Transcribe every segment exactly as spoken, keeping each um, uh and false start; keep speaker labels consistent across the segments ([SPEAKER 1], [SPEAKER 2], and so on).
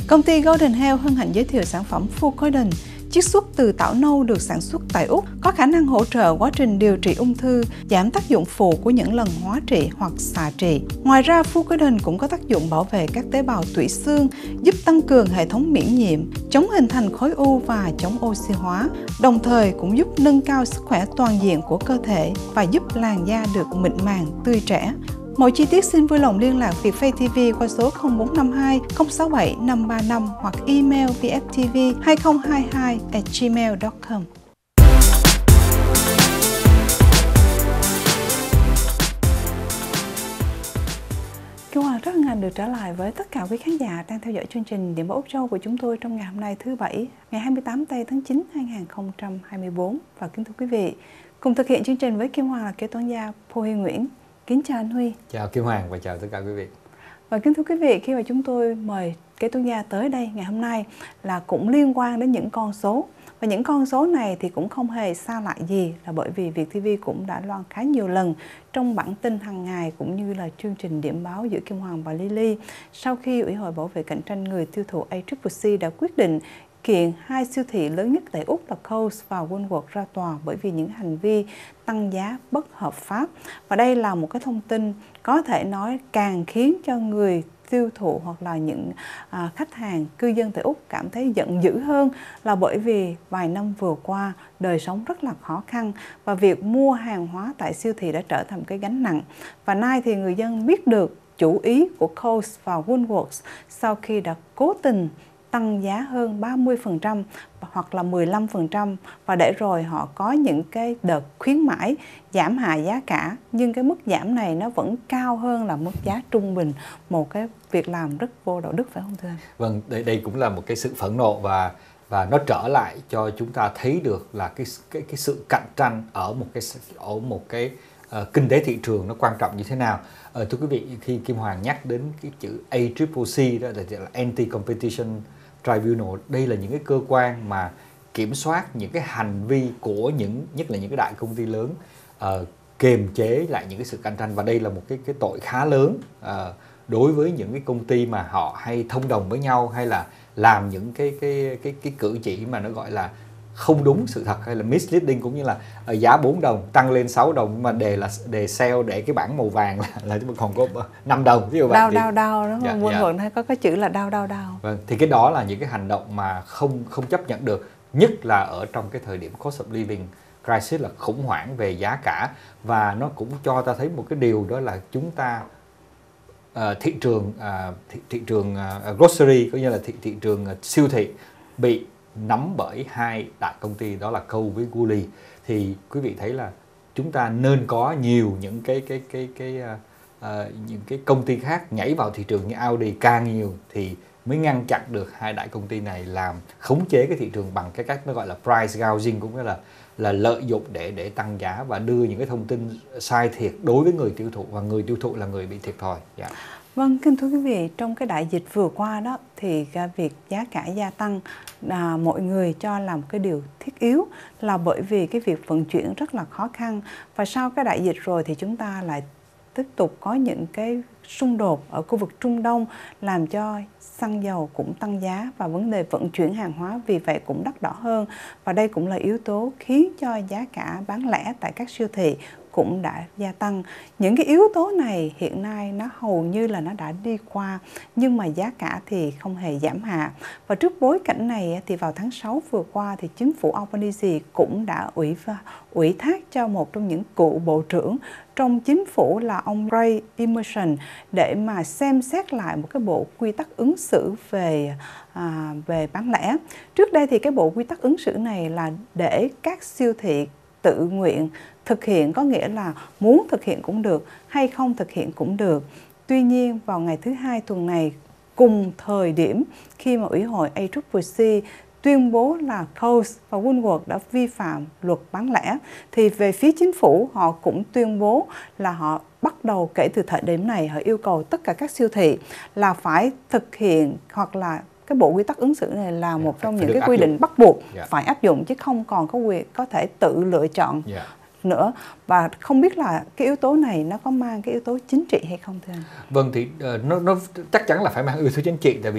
[SPEAKER 1] Công ty Golden Health hân hạnh giới thiệu sản phẩm Full Golden, chiết xuất từ tảo nâu được sản xuất tại Úc, có khả năng hỗ trợ quá trình điều trị ung thư, giảm tác dụng phụ của những lần hóa trị hoặc xạ trị. Ngoài ra, Full Golden cũng có tác dụng bảo vệ các tế bào tủy xương, giúp tăng cường hệ thống miễn nhiễm, chống hình thành khối u và chống oxy hóa, đồng thời cũng giúp nâng cao sức khỏe toàn diện của cơ thể và giúp làn da được mịn màng, tươi trẻ. Mọi chi tiết xin vui lòng liên lạc Vietpay ti vi qua số không bốn năm hai không sáu bảy năm ba năm hoặc email v f t v hai không hai hai a gmail chấm com. Kim Hoàng rất hân hạnh được trở lại với tất cả quý khán giả đang theo dõi chương trình Điểm báo Úc Châu của chúng tôi trong ngày hôm nay thứ Bảy, ngày hai mươi tám tây tháng chín năm hai nghìn không trăm hai mươi tư. Và kính thưa quý vị, cùng thực hiện chương trình với Kim Hoàng là kế toán gia Huy Nguyễn. Kính chào anh Huy.
[SPEAKER 2] Chào Kim Hoàng và chào tất cả quý vị.
[SPEAKER 1] Và kính thưa quý vị, khi mà chúng tôi mời kế toán gia tới đây ngày hôm nay là cũng liên quan đến những con số. Và những con số này thì cũng không hề xa lạ gì, là bởi vì Việt ti vi cũng đã loan khá nhiều lần trong bản tin hàng ngày cũng như là chương trình điểm báo giữa Kim Hoàng và Lily. Sau khi Ủy hội Bảo vệ cạnh tranh người tiêu thụ a xê xê xê đã quyết định kiện hai siêu thị lớn nhất tại Úc là Coles và Woolworths ra tòa bởi vì những hành vi tăng giá bất hợp pháp. Và đây là một cái thông tin có thể nói càng khiến cho người tiêu thụ hoặc là những à, khách hàng cư dân tại Úc cảm thấy giận dữ hơn, là bởi vì vài năm vừa qua đời sống rất là khó khăn và việc mua hàng hóa tại siêu thị đã trở thành cái gánh nặng. Và nay thì người dân biết được chủ ý của Coles và Woolworths sau khi đã cố tình tăng giá hơn ba mươi phần trăm hoặc là mười lăm phần trăm, và để rồi họ có những cái đợt khuyến mãi giảm hạ giá cả, nhưng cái mức giảm này nó vẫn cao hơn là mức giá trung bình, một cái việc làm rất vô đạo đức, phải không thưa anh?
[SPEAKER 2] Vâng, đây, đây cũng là một cái sự phẫn nộ và và nó trở lại cho chúng ta thấy được là cái cái cái sự cạnh tranh ở một cái ở một cái uh, kinh tế thị trường nó quan trọng như thế nào. Uh, thưa quý vị, khi Kim Hoàng nhắc đến cái chữ a xê xê xê đó là Anti-Competition Tribunal, đây là những cái cơ quan mà kiểm soát những cái hành vi của những, nhất là những cái đại công ty lớn, uh, kiềm chế lại những cái sự cạnh tranh, và đây là một cái cái tội khá lớn uh, đối với những cái công ty mà họ hay thông đồng với nhau hay là làm những cái cái cái cái cử chỉ mà nó gọi là không đúng sự thật hay là misleading, cũng như là uh, giá bốn đồng tăng lên sáu đồng mà đề là đề sale để cái bảng màu vàng là, là chúng còn có năm đồng, ví dụ vậy.
[SPEAKER 1] Đau
[SPEAKER 2] thì,
[SPEAKER 1] đau đau đúng
[SPEAKER 2] dạ,
[SPEAKER 1] không? Quân
[SPEAKER 2] dạ.
[SPEAKER 1] Thuận hay có cái chữ là đau đau đau.
[SPEAKER 2] Vâng, thì cái đó là những cái hành động mà không không chấp nhận được, nhất là ở trong cái thời điểm cost of living crisis, là khủng hoảng về giá cả. Và nó cũng cho ta thấy một cái điều, đó là chúng ta uh, thị trường uh, thị, thị trường uh, grocery, có nghĩa là thị thị trường uh, siêu thị bị nắm bởi hai đại công ty, đó là Coles với Woolies. Thì quý vị thấy là chúng ta nên có nhiều những cái cái cái cái uh, uh, những cái công ty khác nhảy vào thị trường như Audi, càng nhiều thì mới ngăn chặn được hai đại công ty này làm khống chế cái thị trường bằng cái cách nó gọi là price gouging, cũng nghĩa là là lợi dụng để để tăng giá và đưa những cái thông tin sai thiệt đối với người tiêu thụ, và người tiêu thụ là người bị thiệt thòi. Dạ.
[SPEAKER 1] Vâng, kính thưa quý vị, trong cái đại dịch vừa qua đó thì cái việc giá cả gia tăng là mọi người cho là một cái điều thiết yếu, là bởi vì cái việc vận chuyển rất là khó khăn. Và sau cái đại dịch rồi thì chúng ta lại tiếp tục có những cái xung đột ở khu vực Trung Đông làm cho xăng dầu cũng tăng giá và vấn đề vận chuyển hàng hóa vì vậy cũng đắt đỏ hơn. Và đây cũng là yếu tố khiến cho giá cả bán lẻ tại các siêu thị cũng đã gia tăng. Những cái yếu tố này hiện nay nó hầu như là nó đã đi qua, nhưng mà giá cả thì không hề giảm hạ. Và trước bối cảnh này thì vào tháng sáu vừa qua thì chính phủ Albanese cũng đã ủy ủy thác cho một trong những cựu bộ trưởng trong chính phủ là ông Ray Emerson để mà xem xét lại một cái bộ quy tắc ứng xử về à, về bán lẻ. Trước đây thì cái bộ quy tắc ứng xử này là để các siêu thị tự nguyện thực hiện, có nghĩa là muốn thực hiện cũng được hay không thực hiện cũng được. Tuy nhiên vào ngày thứ hai tuần này, cùng thời điểm khi mà Ủy hội a xê xê xê tuyên bố là Coles và Woolworths đã vi phạm luật bán lẻ, thì về phía chính phủ họ cũng tuyên bố là họ bắt đầu kể từ thời điểm này họ yêu cầu tất cả các siêu thị là phải thực hiện, hoặc là cái bộ quy tắc ứng xử này là một trong những cái quy định bắt buộc phải áp dụng, chứ không còn có quyền có thể tự lựa chọn nữa. Và không biết là cái yếu tố này nó có mang cái yếu tố chính trị hay không thưa anh?
[SPEAKER 2] Vâng, thì uh, nó, nó chắc chắn là phải mang yếu tố chính trị, tại vì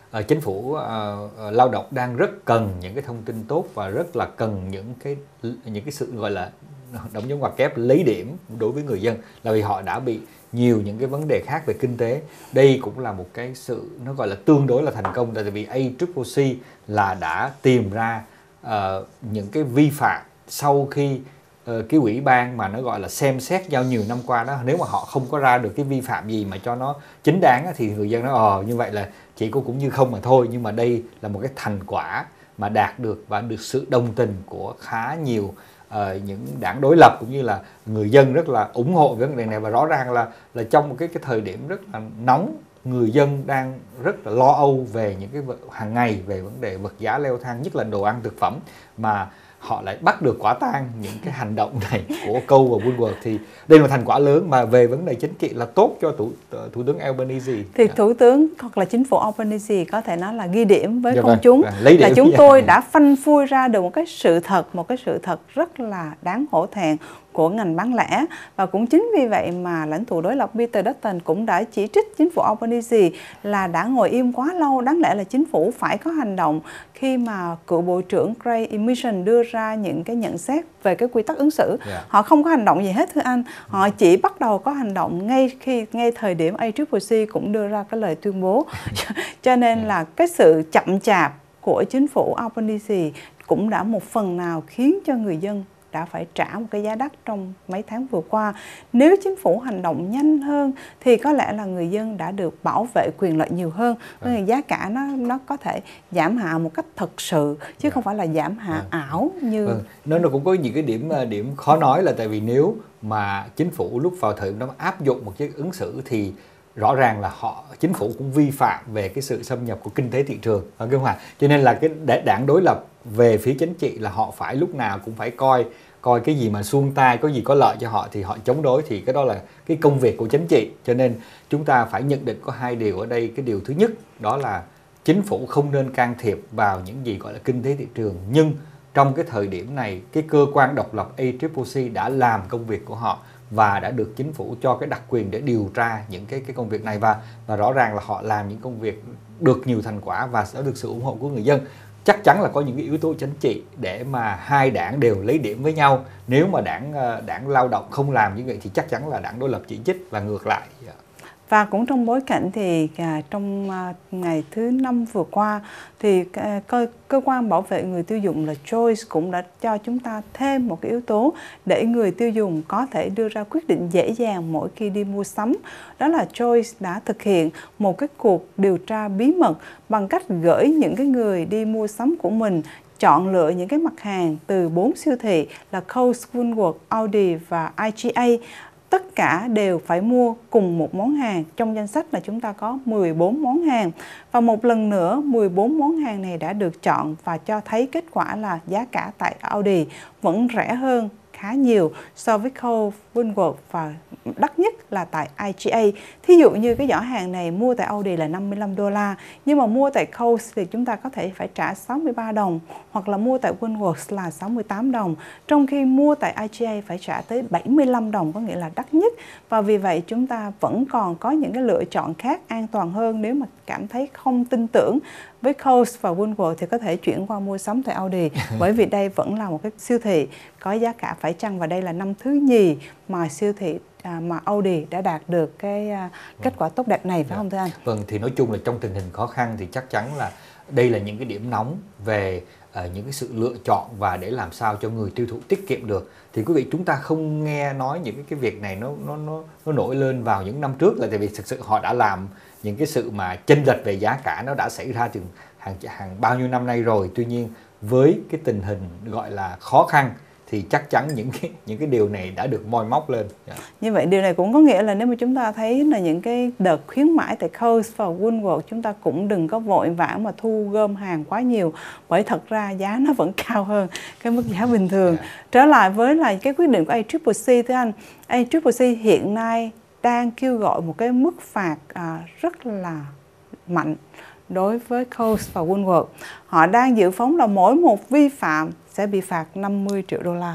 [SPEAKER 2] uh, chính phủ uh, uh, lao động đang rất cần những cái thông tin tốt và rất là cần những cái những cái sự gọi là đóng dấu ngoặc kép lấy điểm đối với người dân, là vì họ đã bị nhiều những cái vấn đề khác về kinh tế. Đây cũng là một cái sự nó gọi là tương đối là thành công, tại vì A C C C là đã tìm ra uh, những cái vi phạm sau khi uh, cái ủy ban mà nó gọi là xem xét giao nhiều năm qua đó, nếu mà họ không có ra được cái vi phạm gì mà cho nó chính đáng á, thì người dân nói ờ như vậy là chỉ có cũng như không mà thôi. Nhưng mà đây là một cái thành quả mà đạt được và được sự đồng tình của khá nhiều uh, những đảng đối lập cũng như là người dân rất là ủng hộ với vấn đề này. Và rõ ràng là là trong một cái cái thời điểm rất là nóng, người dân đang rất là lo âu về những cái hàng ngày về vấn đề vật giá leo thang, nhất là đồ ăn thực phẩm, mà họ lại bắt được quả tang những cái hành động này của Coles và Woolworth, thì đây là thành quả lớn mà về vấn đề chính trị là tốt cho thủ thủ tướng Albanese.
[SPEAKER 1] Thì thủ tướng hoặc là chính phủ Albanese có thể nói là ghi điểm với
[SPEAKER 2] dạ
[SPEAKER 1] công
[SPEAKER 2] vâng,
[SPEAKER 1] chúng
[SPEAKER 2] lấy điểm
[SPEAKER 1] là chúng tôi đã phanh phui ra được một cái sự thật, một cái sự thật rất là đáng hổ thẹn của ngành bán lẻ. Và cũng chính vì vậy mà lãnh tụ đối lập Peter Dutton cũng đã chỉ trích chính phủ Albanese là đã ngồi im quá lâu, đáng lẽ là chính phủ phải có hành động. Khi mà cựu bộ trưởng Craig Emission đưa ra những cái nhận xét về cái quy tắc ứng xử, yeah. họ không có hành động gì hết thưa anh. Họ chỉ bắt đầu có hành động ngay khi ngay thời điểm A C C C cũng đưa ra cái lời tuyên bố. Cho nên là cái sự chậm chạp của chính phủ Albanese cũng đã một phần nào khiến cho người dân đã phải trả một cái giá đắt trong mấy tháng vừa qua. Nếu chính phủ hành động nhanh hơn thì có lẽ là người dân đã được bảo vệ quyền lợi nhiều hơn. Bởi vì giá cả nó nó có thể giảm hạ một cách thực sự chứ yeah. không phải là giảm hạ yeah. ảo như.
[SPEAKER 2] Vâng. Nó nó cũng có những cái điểm điểm khó nói, là tại vì nếu mà chính phủ lúc vào thời điểm đó áp dụng một cái ứng xử thì rõ ràng là họ chính phủ cũng vi phạm về cái sự xâm nhập của kinh tế thị trường, không ạ? Cho nên là cái đảng đối lập về phía chính trị là họ phải lúc nào cũng phải coi coi cái gì mà suông tay, có gì có lợi cho họ thì họ chống đối, thì cái đó là cái công việc của chính trị. Cho nên chúng ta phải nhận định có hai điều ở đây. Cái điều thứ nhất đó là chính phủ không nên can thiệp vào những gì gọi là kinh tế thị trường, nhưng trong cái thời điểm này cái cơ quan độc lập A C C C đã làm công việc của họ và đã được chính phủ cho cái đặc quyền để điều tra những cái cái công việc này, và và rõ ràng là họ làm những công việc được nhiều thành quả và sẽ được sự ủng hộ của người dân. Chắc chắn là có những cái yếu tố chính trị để mà hai đảng đều lấy điểm với nhau. Nếu mà đảng đảng lao động không làm như vậy thì chắc chắn là đảng đối lập chỉ trích và ngược lại.
[SPEAKER 1] Và cũng trong bối cảnh thì à, trong à, ngày thứ năm vừa qua thì à, cơ, cơ quan bảo vệ người tiêu dùng là Choice cũng đã cho chúng ta thêm một cái yếu tố để người tiêu dùng có thể đưa ra quyết định dễ dàng mỗi khi đi mua sắm. Đó là Choice đã thực hiện một cái cuộc điều tra bí mật bằng cách gửi những cái người đi mua sắm của mình chọn lựa những cái mặt hàng từ bốn siêu thị là Coles, Woolworth, Aldi và I G A. Tất cả đều phải mua cùng một món hàng. Trong danh sách là chúng ta có mười bốn món hàng. Và một lần nữa, mười bốn món hàng này đã được chọn và cho thấy kết quả là giá cả tại Aldi vẫn rẻ hơn khá nhiều so với Coles, Woolworth và đắt nhất là tại I G A. Thí dụ như cái giỏ hàng này mua tại Aldi là năm mươi lăm đô la, nhưng mà mua tại Coles thì chúng ta có thể phải trả sáu mươi ba đồng, hoặc là mua tại Woolworth là sáu mươi tám đồng, trong khi mua tại I G A phải trả tới bảy mươi lăm đồng, có nghĩa là đắt nhất. Và vì vậy chúng ta vẫn còn có những cái lựa chọn khác an toàn hơn. Nếu mà cảm thấy không tin tưởng với Coles và Woolworth thì có thể chuyển qua mua sắm tại Aldi, bởi vì đây vẫn là một cái siêu thị có giá cả phải chăng, và đây là năm thứ nhì mà siêu thị à, mà Aldi đã đạt được cái à, kết quả tốt đẹp này, phải không thưa anh?
[SPEAKER 2] Vâng, thì nói chung là trong tình hình khó khăn thì chắc chắn là đây là những cái điểm nóng về uh, những cái sự lựa chọn và để làm sao cho người tiêu thụ tiết kiệm được. Thì quý vị, chúng ta không nghe nói những cái, cái việc này nó nó nó nó nổi lên vào những năm trước, là tại vì thực sự họ đã làm những cái sự mà chênh lệch về giá cả nó đã xảy ra từ hàng hàng bao nhiêu năm nay rồi. Tuy nhiên với cái tình hình gọi là khó khăn thì chắc chắn những cái những cái điều này đã được moi móc lên. Yeah.
[SPEAKER 1] Như vậy điều này cũng có nghĩa là nếu mà chúng ta thấy là những cái đợt khuyến mãi tại Coles và Woolworth, chúng ta cũng đừng có vội vã mà thu gom hàng quá nhiều, bởi thật ra giá nó vẫn cao hơn cái mức giá bình thường. Yeah. Trở lại với là cái quyết định của A C C C thưa anh, A C C C hiện nay đang kêu gọi một cái mức phạt à, rất là mạnh đối với Coles và Woolworth. Họ đang dự phóng là mỗi một vi phạm sẽ bị phạt năm mươi triệu đô la.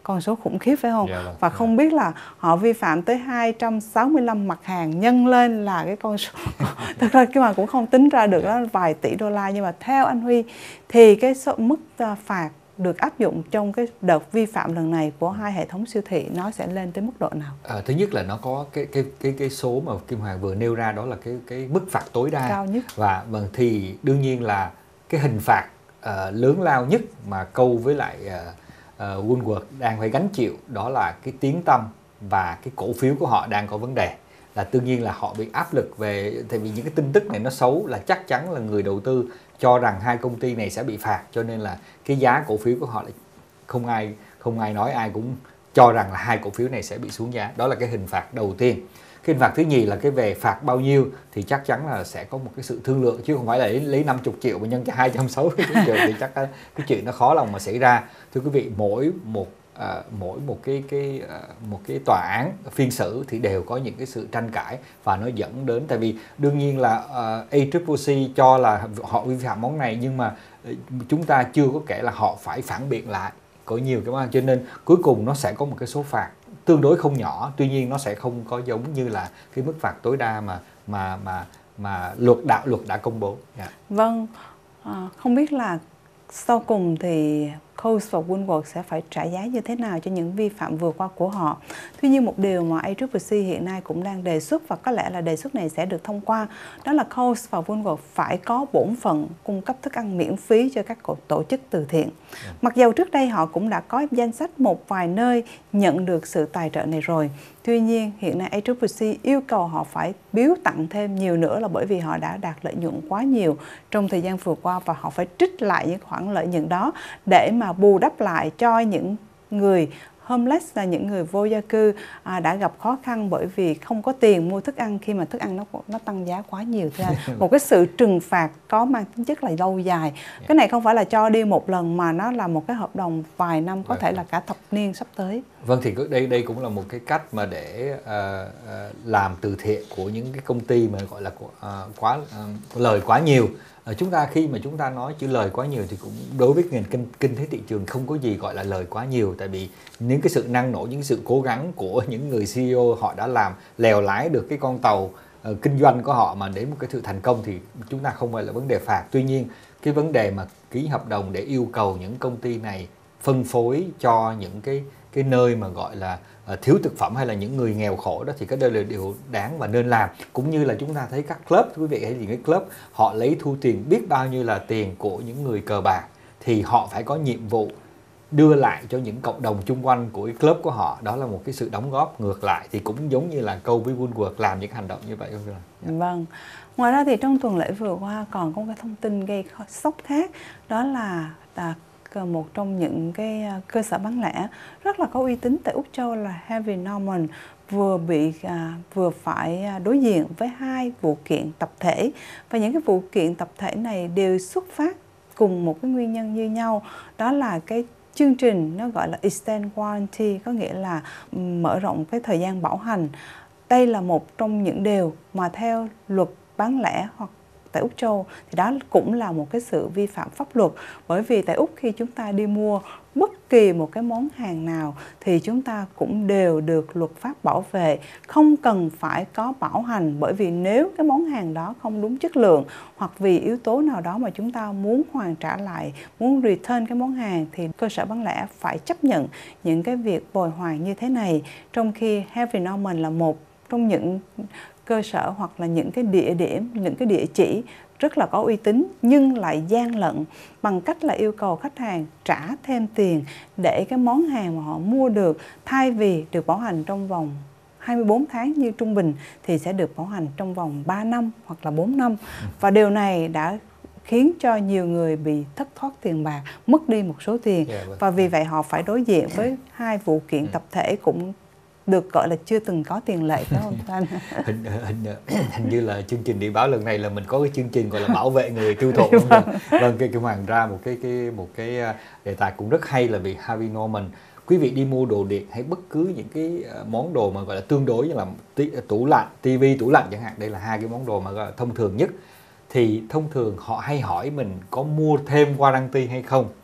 [SPEAKER 1] con số khủng khiếp phải không?
[SPEAKER 2] Yeah, vâng.
[SPEAKER 1] Và
[SPEAKER 2] Yeah.
[SPEAKER 1] không biết là họ vi phạm tới hai trăm sáu mươi lăm mặt hàng nhân lên là cái con số thực ra cái mà cũng không tính ra được,
[SPEAKER 2] Yeah.
[SPEAKER 1] đó vài tỷ đô la. Nhưng mà theo anh Huy thì cái số mức phạt được áp dụng trong cái đợt vi phạm lần này của hai hệ thống siêu thị nó sẽ lên tới mức độ nào?
[SPEAKER 2] À, thứ nhất là nó có cái cái cái cái số mà Kim Hoàng vừa nêu ra, đó là cái cái mức phạt tối đa
[SPEAKER 1] cao nhất.
[SPEAKER 2] Và vâng, thì đương nhiên là cái hình phạt uh, lớn lao nhất mà Câu với lại uh, uh, Woolworth đang phải gánh chịu, đó là cái tiếng tăm và cái cổ phiếu của họ đang có vấn đề. Là đương nhiên là họ bị áp lực về, tại vì những cái tin tức này nó xấu, là chắc chắn là người đầu tư cho rằng hai công ty này sẽ bị phạt, cho nên là cái giá cổ phiếu của họ lại không ai không ai nói, ai cũng cho rằng là hai cổ phiếu này sẽ bị xuống giá. Đó là cái hình phạt đầu tiên. Cái hình phạt thứ nhì là cái về phạt bao nhiêu thì chắc chắn là sẽ có một cái sự thương lượng, chứ không phải là lấy, lấy năm mươi triệu mà nhân cho hai trăm sáu mươi triệu thì chắc cái, cái chuyện nó khó lòng mà xảy ra. Thưa quý vị, mỗi một À, mỗi một cái cái uh, một cái tòa án phiên xử thì đều có những cái sự tranh cãi, và nó dẫn đến, tại vì đương nhiên là uh, a xê xê xê cho là họ vi phạm món này, nhưng mà uh, chúng ta chưa có kể là họ phải phản biện lại, có nhiều cái mà, cho nên cuối cùng nó sẽ có một cái số phạt tương đối không nhỏ. Tuy nhiên nó sẽ không có giống như là cái mức phạt tối đa mà mà mà mà luật đạo luật đã công bố. Yeah.
[SPEAKER 1] Vâng, à, không biết là sau cùng thì Coles và Woolworth sẽ phải trả giá như thế nào cho những vi phạm vừa qua của họ. Tuy nhiên một điều mà a xê xê xê hiện nay cũng đang đề xuất, và có lẽ là đề xuất này sẽ được thông qua, đó là Coles và Woolworth phải có bổn phận cung cấp thức ăn miễn phí cho các tổ chức từ thiện. Mặc dầu trước đây họ cũng đã có danh sách một vài nơi nhận được sự tài trợ này rồi. Tuy nhiên hiện nay a xê xê xê yêu cầu họ phải biếu tặng thêm nhiều nữa, là bởi vì họ đã đạt lợi nhuận quá nhiều trong thời gian vừa qua, và họ phải trích lại những khoản lợi nhuận đó để mà bù đắp lại cho những người homeless, là những người vô gia cư à, đã gặp khó khăn bởi vì không có tiền mua thức ăn khi mà thức ăn nó nó tăng giá quá nhiều. Thế một cái sự trừng phạt có mang tính chất là lâu dài. Cái này không phải là cho đi một lần mà nó là một cái hợp đồng vài năm, có thể là cả thập niên sắp tới.
[SPEAKER 2] Vâng, thì đây đây cũng là một cái cách mà để uh, uh, làm từ thiện của những cái công ty mà gọi là uh, quá uh, lời quá nhiều. Uh, chúng ta khi mà chúng ta nói chữ lời quá nhiều thì cũng đối với nền kinh kinh tế thị trường không có gì gọi là lời quá nhiều, tại vì những cái sự năng nổ, những sự cố gắng của những người xê e ô, họ đã làm lèo lái được cái con tàu uh, kinh doanh của họ mà đến một cái sự thành công, thì chúng ta không phải là vấn đề phạt. Tuy nhiên cái vấn đề mà ký hợp đồng để yêu cầu những công ty này phân phối cho những cái cái nơi mà gọi là uh, thiếu thực phẩm hay là những người nghèo khổ đó, thì cái đây là điều đáng và nên làm. Cũng như là chúng ta thấy các club, quý vị, hay những cái club họ lấy thu tiền biết bao nhiêu là tiền của những người cờ bạc, thì họ phải có nhiệm vụ đưa lại cho những cộng đồng chung quanh của cái club của họ. Đó là một cái sự đóng góp ngược lại, thì cũng giống như là Câu với Woolworth làm những hành động như vậy. Không?
[SPEAKER 1] Yeah. Vâng. Ngoài ra thì trong tuần lễ vừa qua còn có một cái thông tin gây sốc khác, đó là à, một trong những cái cơ sở bán lẻ rất là có uy tín tại Úc Châu là Harvey Norman vừa bị à, vừa phải đối diện với hai vụ kiện tập thể, và những cái vụ kiện tập thể này đều xuất phát cùng một cái nguyên nhân như nhau, đó là cái chương trình nó gọi là Extend Warranty, có nghĩa là mở rộng cái thời gian bảo hành. Đây là một trong những điều mà theo luật bán lẻ hoặc tại Úc Châu thì đó cũng là một cái sự vi phạm pháp luật, bởi vì tại Úc khi chúng ta đi mua bất kỳ một cái món hàng nào thì chúng ta cũng đều được luật pháp bảo vệ, không cần phải có bảo hành, bởi vì nếu cái món hàng đó không đúng chất lượng hoặc vì yếu tố nào đó mà chúng ta muốn hoàn trả lại, muốn return cái món hàng, thì cơ sở bán lẻ phải chấp nhận những cái việc bồi hoàn như thế này. Trong khi Harvey Norman là một trong những cơ sở hoặc là những cái địa điểm, những cái địa chỉ rất là có uy tín nhưng lại gian lận bằng cách là yêu cầu khách hàng trả thêm tiền để cái món hàng mà họ mua được, thay vì được bảo hành trong vòng hai mươi bốn tháng như trung bình thì sẽ được bảo hành trong vòng ba năm hoặc là bốn năm. Và điều này đã khiến cho nhiều người bị thất thoát tiền bạc, mất đi một số tiền. Và vì vậy họ phải đối diện với hai vụ kiện tập thể cũng được gọi là chưa từng có tiền lệ, phải không anh?
[SPEAKER 2] hình, hình, hình như là chương trình Địa Báo lần này là mình có cái chương trình gọi là bảo vệ người tiêu thụ. Vâng, vâng, cái Kim Hoàng ra một cái cái một cái đề tài cũng rất hay là vì Harvey Norman. Quý vị đi mua đồ điện hay bất cứ những cái món đồ mà gọi là tương đối như là tủ lạnh, tivi, tủ lạnh chẳng hạn, đây là hai cái món đồ mà gọi là thông thường nhất, thì thông thường họ hay hỏi mình có mua thêm warranty hay không.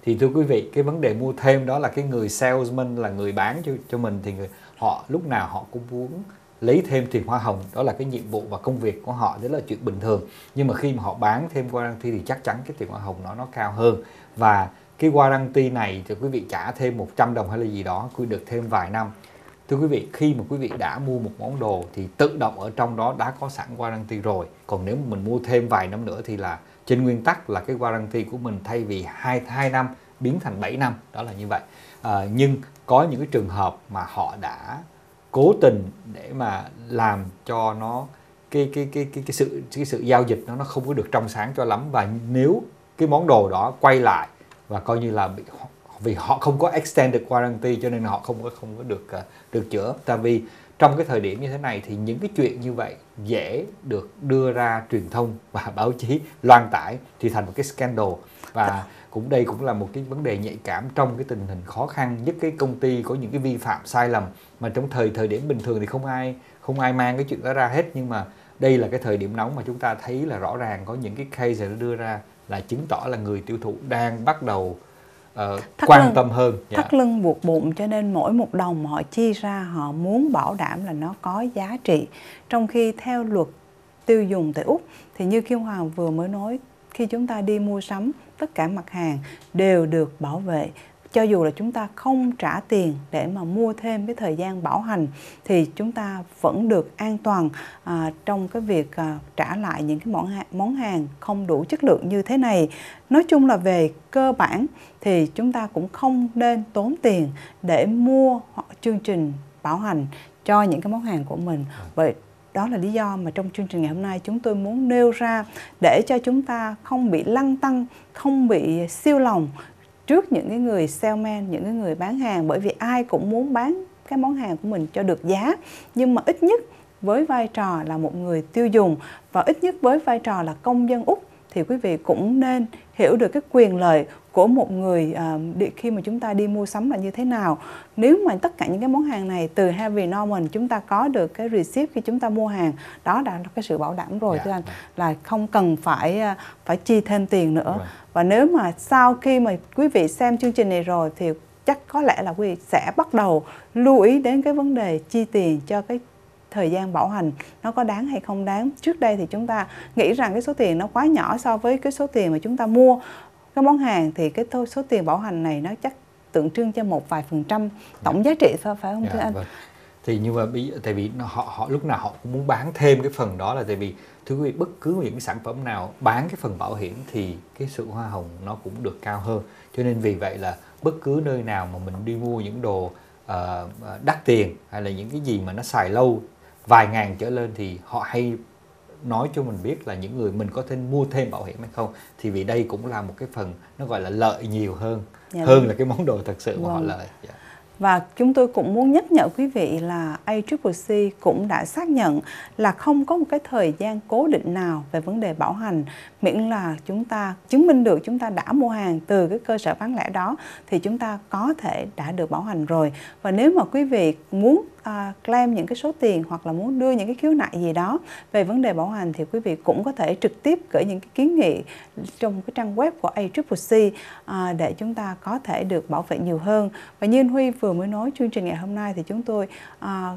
[SPEAKER 2] Thì thưa quý vị, cái vấn đề mua thêm đó là cái người salesman, là người bán cho cho mình, thì người, họ lúc nào họ cũng muốn lấy thêm tiền hoa hồng, đó là cái nhiệm vụ và công việc của họ, đó là chuyện bình thường. Nhưng mà khi mà họ bán thêm warranty thì chắc chắn cái tiền hoa hồng nó nó cao hơn. Và cái warranty này thì quý vị trả thêm một trăm đồng hay là gì đó, quý được thêm vài năm. Thưa quý vị, khi mà quý vị đã mua một món đồ thì tự động ở trong đó đã có sẵn warranty rồi. Còn nếu mà mình mua thêm vài năm nữa thì là trên nguyên tắc là cái warranty của mình thay vì hai năm biến thành bảy năm, đó là như vậy. À, nhưng có những cái trường hợp mà họ đã cố tình để mà làm cho nó cái cái cái cái cái sự cái sự giao dịch nó nó không có được trong sáng cho lắm, và nếu cái món đồ đó quay lại và coi như là bị, vì họ không có extended warranty cho nên họ không có không có được được chữa. Tại vì trong cái thời điểm như thế này thì những cái chuyện như vậy dễ được đưa ra truyền thông và báo chí loan tải thì thành một cái scandal. Và cũng đây cũng là một cái vấn đề nhạy cảm trong cái tình hình khó khăn, nhất cái công ty có những cái vi phạm sai lầm mà trong thời thời điểm bình thường thì không ai không ai mang cái chuyện đó ra hết, nhưng mà đây là cái thời điểm nóng mà chúng ta thấy là rõ ràng có những cái case nó đưa ra là chứng tỏ là người tiêu thụ đang bắt đầu uh, quan
[SPEAKER 1] lưng,
[SPEAKER 2] tâm hơn.
[SPEAKER 1] Thắt yeah. lưng buộc bụng, cho nên mỗi một đồng họ chi ra họ muốn bảo đảm là nó có giá trị. Trong khi theo luật tiêu dùng tại Úc thì như Kim Hoàng vừa mới nói, khi chúng ta đi mua sắm, tất cả mặt hàng đều được bảo vệ. Cho dù là chúng ta không trả tiền để mà mua thêm cái thời gian bảo hành thì chúng ta vẫn được an toàn à, trong cái việc à, trả lại những cái món hàng, món hàng không đủ chất lượng như thế này. Nói chung là về cơ bản thì chúng ta cũng không nên tốn tiền để mua chương trình bảo hành cho những cái món hàng của mình. Vậy đó là lý do mà trong chương trình ngày hôm nay chúng tôi muốn nêu ra để cho chúng ta không bị lăn tăn, không bị siêu lòng trước những cái người salesman, những cái người bán hàng, bởi vì ai cũng muốn bán cái món hàng của mình cho được giá. Nhưng mà ít nhất với vai trò là một người tiêu dùng và ít nhất với vai trò là công dân Úc thì quý vị cũng nên hiểu được cái quyền lợi của một người uh, khi mà chúng ta đi mua sắm là như thế nào. Nếu mà tất cả những cái món hàng này từ Harvey Norman chúng ta có được cái receipt khi chúng ta mua hàng, đó đã là cái sự bảo đảm rồi, yeah, thưa anh, yeah. là không cần phải phải chi thêm tiền nữa. Right. Và nếu mà sau khi mà quý vị xem chương trình này rồi thì chắc có lẽ là quý vị sẽ bắt đầu lưu ý đến cái vấn đề chi tiền cho cái thời gian bảo hành nó có đáng hay không đáng. Trước đây thì chúng ta nghĩ rằng cái số tiền nó quá nhỏ so với cái số tiền mà chúng ta mua cái món hàng, thì cái số tiền bảo hành này nó chắc tượng trưng cho một vài phần trăm tổng giá trị thôi, phải không yeah, thưa anh?
[SPEAKER 2] Vâng. Thì nhưng mà tại vì họ họ lúc nào họ cũng muốn bán thêm cái phần đó, là tại vì thưa quý vị, bất cứ những cái sản phẩm nào bán cái phần bảo hiểm thì cái sự hoa hồng nó cũng được cao hơn. Cho nên vì vậy là bất cứ nơi nào mà mình đi mua những đồ uh, đắt tiền hay là những cái gì mà nó xài lâu vài ngàn trở lên thì họ hay nói cho mình biết là những người mình có thể mua thêm bảo hiểm hay không, thì vì đây cũng là một cái phần nó gọi là lợi nhiều hơn, dạ, hơn là cái món đồ thật sự mà vâng. họ lợi. Dạ.
[SPEAKER 1] Và chúng tôi cũng muốn nhắc nhở quý vị là A C C C cũng đã xác nhận là không có một cái thời gian cố định nào về vấn đề bảo hành, miễn là chúng ta chứng minh được chúng ta đã mua hàng từ cái cơ sở bán lẻ đó thì chúng ta có thể đã được bảo hành rồi. Và nếu mà quý vị muốn uh, claim những cái số tiền hoặc là muốn đưa những cái khiếu nại gì đó về vấn đề bảo hành thì quý vị cũng có thể trực tiếp gửi những cái kiến nghị trong cái trang web của A C C C uh, để chúng ta có thể được bảo vệ nhiều hơn. Và như anh Huy vừa mới nói, chương trình ngày hôm nay thì chúng tôi à,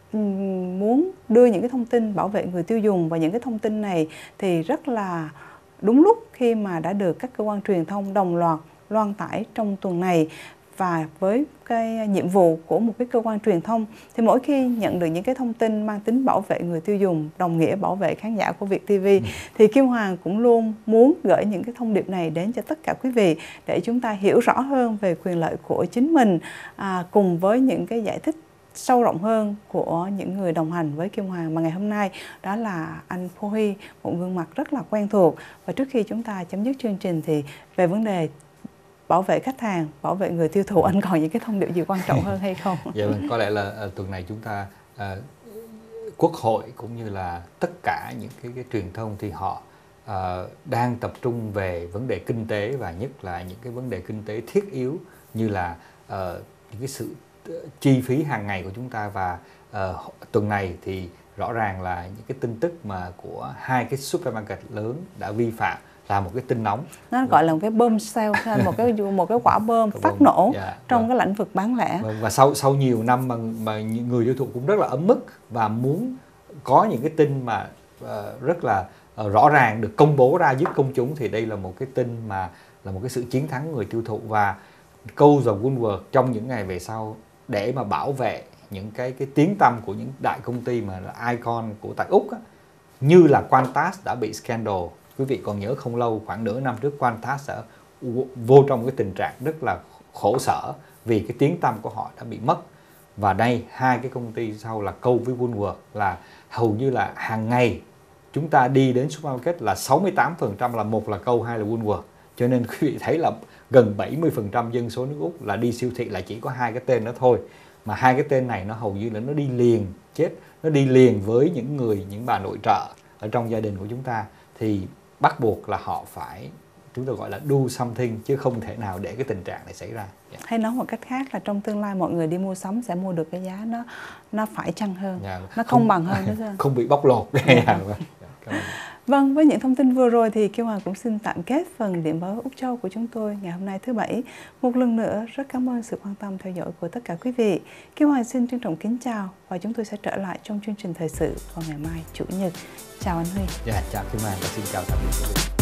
[SPEAKER 1] muốn đưa những cái thông tin bảo vệ người tiêu dùng, và những cái thông tin này thì rất là đúng lúc khi mà đã được các cơ quan truyền thông đồng loạt loan tải trong tuần này. Và với cái nhiệm vụ của một cái cơ quan truyền thông thì mỗi khi nhận được những cái thông tin mang tính bảo vệ người tiêu dùng, đồng nghĩa bảo vệ khán giả của Việt ti vi, thì Kim Hoàng cũng luôn muốn gửi những cái thông điệp này đến cho tất cả quý vị để chúng ta hiểu rõ hơn về quyền lợi của chính mình, à, cùng với những cái giải thích sâu rộng hơn của những người đồng hành với Kim Hoàng mà ngày hôm nay đó là anh Phô Huy, một gương mặt rất là quen thuộc. Và trước khi chúng ta chấm dứt chương trình thì về vấn đề bảo vệ khách hàng, bảo vệ người tiêu thụ, anh còn những cái thông điệp gì quan trọng hơn hay không?
[SPEAKER 2] Dạ vâng, có lẽ là uh, tuần này chúng ta uh, Quốc hội cũng như là tất cả những cái, cái truyền thông thì họ uh, đang tập trung về vấn đề kinh tế, và nhất là những cái vấn đề kinh tế thiết yếu như là uh, những cái sự chi phí hàng ngày của chúng ta. Và uh, tuần này thì rõ ràng là những cái tin tức mà của hai cái supermarket lớn đã vi phạm là một cái tin nóng.
[SPEAKER 1] Nó gọi là một cái bơm sale, một cái một cái quả bơm phát nổ
[SPEAKER 2] yeah,
[SPEAKER 1] trong
[SPEAKER 2] và,
[SPEAKER 1] cái lĩnh vực bán lẻ.
[SPEAKER 2] Và, và sau sau nhiều năm mà mà người tiêu thụ cũng rất là ấm mức và muốn có những cái tin mà uh, rất là uh, rõ ràng được công bố ra giúp công chúng, thì đây là một cái tin mà là một cái sự chiến thắng của người tiêu thụ. Và Coles và Woolworths trong những ngày về sau, để mà bảo vệ những cái cái tiếng tăm của những đại công ty mà là icon của tại Úc á, như là Qantas đã bị scandal. Quý vị còn nhớ không lâu, khoảng nửa năm trước, Qantas đã vô trong cái tình trạng rất là khổ sở vì cái tiếng tăm của họ đã bị mất. Và đây, hai cái công ty sau là Coles với Woolworths là hầu như là hàng ngày chúng ta đi đến supermarket là sáu mươi tám phần trăm là một là Coles, hai là Woolworths. Cho nên quý vị thấy là gần bảy mươi phần trăm dân số nước Úc là đi siêu thị là chỉ có hai cái tên đó thôi. Mà hai cái tên này nó hầu như là nó đi liền, chết, nó đi liền với những người, những bà nội trợ ở trong gia đình của chúng ta. Thì bắt buộc là họ phải, chúng tôi gọi là do something, chứ không thể nào để cái tình trạng này xảy ra. Yeah.
[SPEAKER 1] Hay nói một cách khác là trong tương lai mọi người đi mua sắm sẽ mua được cái giá nó nó phải chăng hơn, yeah. nó công bằng hơn, đúng không?
[SPEAKER 2] Không bị bóc lột. Yeah. Yeah.
[SPEAKER 1] Vâng, với những thông tin vừa rồi thì Kim Hoàng cũng xin tạm kết phần điểm báo Úc Châu của chúng tôi ngày hôm nay thứ Bảy. Một lần nữa rất cảm ơn sự quan tâm theo dõi của tất cả quý vị. Kim Hoàng xin trân trọng kính chào và chúng tôi sẽ trở lại trong chương trình thời sự vào ngày mai Chủ nhật. Chào anh Huy.
[SPEAKER 2] Dạ, chào Kim Hoàng và xin chào tạm biệt quý vị.